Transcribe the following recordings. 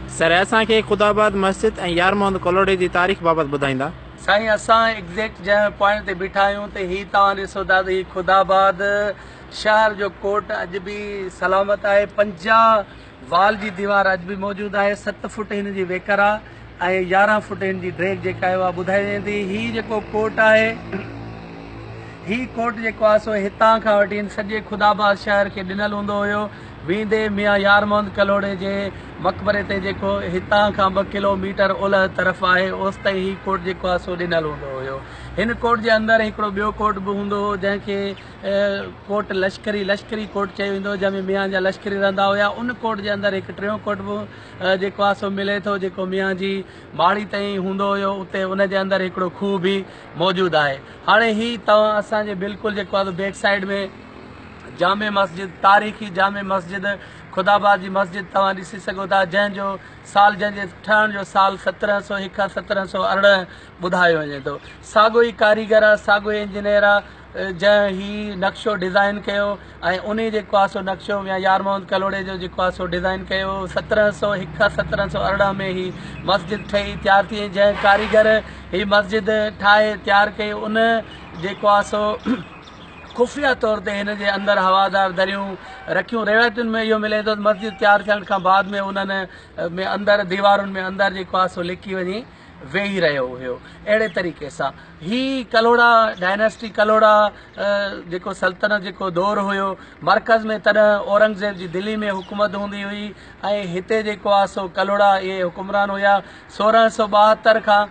Sir असांखे ख़ुदाबाद मस्जिद ऐं यार मोहम्मद कलोड़े जी तारीख़ बाबति ॿुधाईंदा। साईं असां एग्ज़ैक्ट जंहिं पॉइंट ते बीठा आहियूं त हीअ तव्हां ॾिसो था त हीअ ख़ुदाबाद शहर जो कोट अॼु बि सलामत आहे। 50 वाल जी दीवार अॼु बि मौजूदु आहे। 7 फुट हिन जी वेकर आहे ऐं 11 फुट हिन जी ड्रेक जेका आहे उहा ॿुधाई वेंदी। हीअ जेको कोट आहे हीअ कोट जेको आहे सो हितां खां वठी सॼे ख़ुदाबाद शहर खे ॾिनल हूंदो हुयो। वेंदे मियां यार मोहम्मद कलोड़े जे मक़बरे ते जेको हितां खां 2 किलोमीटर ओलह तरफ़ आहे ओसि ताईं हीअ कोट जेको आहे सो ॾिनल हूंदो हुयो। हिन कोट जे अंदरि हिकिड़ो ॿियो कोट बि हूंदो हो जंहिंखे कोट लश्करी कोट चयो वेंदो, जंहिंमें मियां जा लश्करी रहंदा हुया। उन कोट जे अंदरि हिकु टियों कोट बि जेको आहे सो मिले थो, जेको मियां जी माड़ी ताईं हूंदो हुयो। उते उन जे अंदरि हिकिड़ो खूह बि मौजूदु आहे। हाणे हीअ तव्हां असांजे बिल्कुलु जेको आहे बैक साइड में जामे मस्जिद, तारीख़ी जामे मस्जिद ख़ुदाबाद जी मस्जिद तव्हां ॾिसी सघो था, जंहिंजो साल जंहिंजे ठहण जो साल 1701 खां 1718 ॿुधायो वञे थो। साॻियो ई कारीगर आहे, साॻियो ई इंजीनियर आहे जंहिं ही नक्शो डिज़ाइन कयो ऐं उन जेको आहे सो नक्शो या यार मोहम्मद कलोड़े जो जेको आहे सो डिज़ाइन कयो। 1701 खां 1718 में ही मस्जिद ठही तयारु थी। जंहिं कारीगर ही मस्जिद ठाहे तयारु कई उन जेको आहे सो खुफ़िया तौर ते हिन जे अंदरि हवादार दरियूं रखियूं। रिवायतुनि में इहो मिले थो मस्जिद तयारु थियण खां बाद में उन्हनि में अंदरि दीवारुनि में अंदरि जेको आहे सो लिकी वञी वेही रहियो हुयो। अहिड़े तरीक़े सां ही कलोड़ा डायनेस्टी कलोड़ा जेको सल्तनत जेको दौर हुयो मरकज़ में तॾहिं औरंगज़ेब जी दिल्ली में हुकूमत हूंदी हुई ऐं हिते जेको आहे सो कलोड़ा इहे हुकुमरान हुया। 1672 खां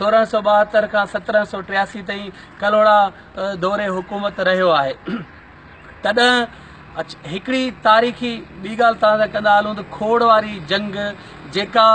1783 ताईं कलोड़ा दौरे हुकूमत रहियो आहे। तॾहिं हिकिड़ी तारीख़ी ॿी ॻाल्हि तव्हां सां कंदा हलूं त खोड़ वारी जंग जेका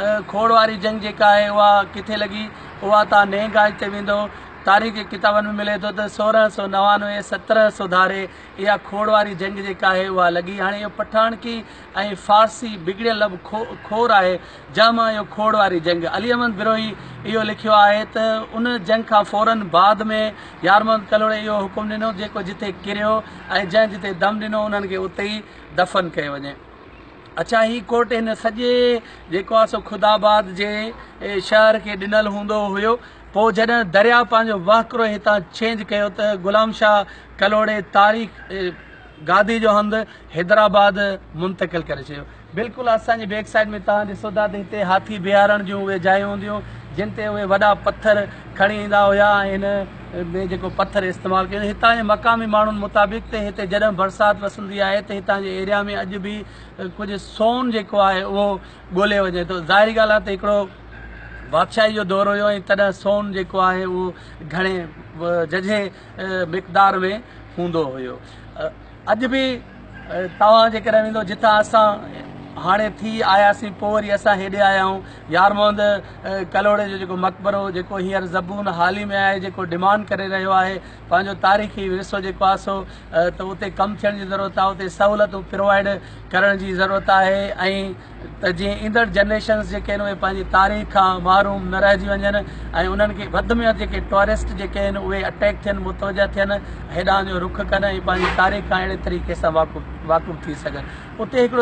आहे उहा किथे लॻी, उहा तव्हां नए गाज ते वेंदो तारीख़ी किताबनि में मिले थो त 1699 1700 धारे इहा खोड़ वारी जंग जेका आहे उहा लॻी। हाणे इहो पठान की ऐं फारसी बिगड़ियल खोर आहे जंहिंमां इहो खोड़ वारी जंग। अली अहमद बिरोही इहो लिखियो आहे त उन जंग खां फ़ौरन बाद में यार मोहम्मद कलोड़े इहो हुकुम ॾिनो जेको जिते किरियो ऐं जंहिं जिते दम ॾिनो उन्हनि खे उते ई दफ़न कयो वञे। अच्छा, ही कोट हिन सॼे जेको आहे सो ख़ुदाबाद जे शहर खे ॾिनल हूंदो हुयो। पोइ जॾहिं दरिया पंहिंजो वहकिरो हितां चेंज कयो त गुलाम शाह कलोड़े तारीख़ गादी जो हंधि हैदराबाद मुंतक़िल करे छॾियो। बिल्कुलु असांजे बैक साइड में तव्हां ॾिसो था त हिते हाथी बिहारण जूं उहे जायूं हूंदियूं जिन ते उहे वॾा पत्थर खणी ईंदा हुया ऐं हिन में जेको पत्थर इस्तेमालु कयो। हितां जे मक़ामी माण्हुनि मुताबिक़ त हिते जॾहिं बरसाति वसंदी आहे त हितां जे एरिया में अॼु बि कुझु सोन जेको आहे उहो ॻोल्हे वञे थो। ज़ाहिरी ॻाल्हि आहे त हिकिड़ो बादशाही जो दौर हुयो ऐं तॾहिं सोन जेको आहे उहो घणे जझे मिक़दार में हूंदो हुयो। अॼु बि तव्हां जेकॾहिं वेंदो जितां असां हाणे थी आयासीं पोइ वरी असां हेॾे आया आहियूं। यार मोहम्मद कलोड़े जो जेको मक़बरो जेको हींअर ज़बून हाल ई में आहे जेको डिमांड करे रहियो आहे पंहिंजो तारीख़ी विरसो जेको आहे सो त उते कमु थियण जी ज़रूरत आहे, उते सहूलियतूं प्रोवाइड करण जी ज़रूरत आहे ऐं त जीअं ईंदड़ जनरेशन्स जेके आहिनि उहे पंहिंजी तारीख़ खां महरूम न रहिजी वञनि ऐं उन्हनि खे वधि में वधि जेके टूरिस्ट जेके आहिनि उहे अटैक थियनि, मुतवजा थियनि, हेॾां जो रुख कनि ऐं पंहिंजी तारीख़ खां अहिड़े तरीक़े सां वाक़ुफ़ थी सघनि। उते हिकिड़ो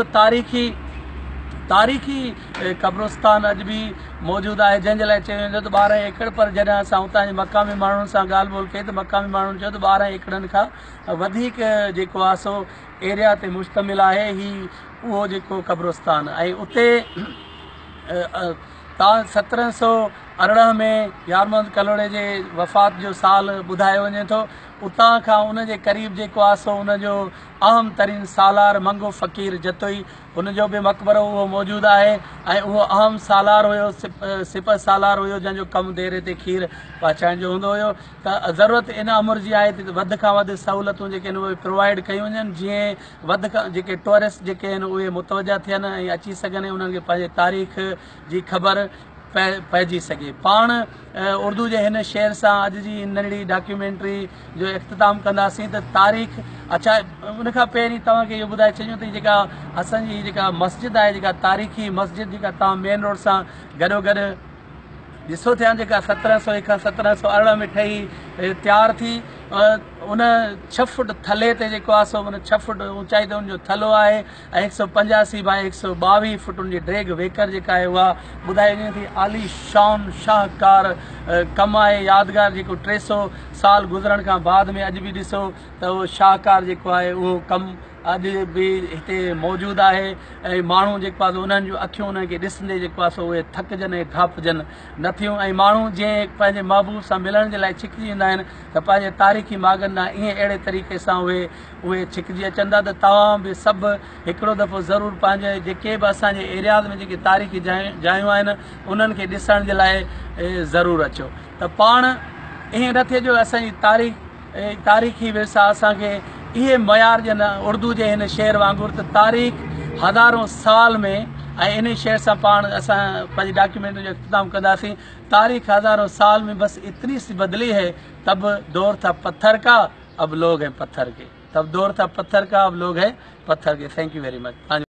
तारीख़ी क़ब्रस्तान अॼु बि मौजूदु आहे जंहिंजे लाइ चयो वेंदो त 12 एकड़, पर जॾहिं असां उतां जे मक़ामी माण्हुनि सां ॻाल्हि ॿोल कई त मक़ामी माण्हुनि चयो त 12 एकड़नि खां वधीक जेको आहे सो एरिया ते मुश्तमिल आहे ही उहो जेको क़ब्रस्तान। ऐं उते तव्हां 1718 में यार मोहम्मद कलोड़े जे वफ़ात जो साल ॿुधायो वञे थो। उतां खां उन जे क़रीब जेको आहे सो उनजो अहम तरीन सालार मंगो फ़क़ीर जतोई उनजो बि मक़बरो उहो मौजूदु आहे ऐं उहो अहम सालार हुयो, सिपह सालार हुयो जंहिंजो कमु देरे ते खीर पहुचाइण जो हूंदो हुयो। त ज़रूरत इन अमुर जी आहे त वधि खां वधि सहूलियतूं जेके आहिनि उहे प्रोवाइड कयूं वञनि जीअं वधि खां जेके टूरिस्ट जेके आहिनि उहे मुतवजा थियनि ऐं अची सघनि, उन्हनि खे पंहिंजे तारीख़ जी ख़बर पइजी सघे। पाण उर्दू जे हिन शेर सां अॼु जी नंढड़ी डॉक्यूमेंट्री जो इख़्तिताम कंदासीं त तारीख़। अच्छा, उनखां पहिरीं तव्हांखे इहो ॿुधाए छॾियूं त जेका असांजी जेका मस्जिद आहे, जेका तारीख़ी मस्जिद जेका तव्हां मेन रोड सां गॾोगॾु ॾिसो थिया जेका 1701 खां 1718 में ठही तयारु थी, उन 6 फुट थले ते जेको आहे सो उन 6 फुट ऊचाई ते उनजो थलो आहे ऐं 185 बाय 122 फुट उनजी ड्रेग वेकर जेका आहे उहा ॿुधाई वञे थी। आली शान शाहकार कमु आहे, यादगार जेको 300 साल गुज़रण खां बाद में अॼु बि ॾिसो त उहो शाहकार जेको आहे उहो कमु अॼु बि हिते मौजूदु आहे ऐं माण्हू जेको आहे उन्हनि जूं अखियूं उनखे ॾिसंदे जेको आहे सो उहे थकिजनि ऐं घापजनि नथियूं ऐं माण्हू जीअं पंहिंजे महबूब सां मिलण जे लाइ छिकिजी वेंदा आहिनि त पंहिंजे तारीख़ी मागनि ॾांहुं ईअं अहिड़े तरीक़े सां उहे छिकिजी अचनि था। त तव्हां बि सभु हिकिड़ो दफ़ो ज़रूरु पंहिंजे जेके बि असांजे एरियाज़ में जेके तारीख़ी जायूं आहिनि उन्हनि खे ॾिसण जे लाइ ज़रूरु अचो। त पाण ईअं न थिए जो असांजी तारीख़ी विरसा असांखे इहे मयार ॼण उर्दू जे हिन शेर वांगुरु त तारीख़ हज़ारों साल में ऐं इन शेर सां पाण असां पंहिंजी डॉक्यूमेंट जो इख़्तिताम कंदासीं। तारीख़ हज़ारों साल में बस इतनी सी बदली है, तब दौर था पत्थर का, अब लोग हैं पत्थर के। तब दौर था पत्थर का, अब लोग हैं पत्थर के। Thank you very much.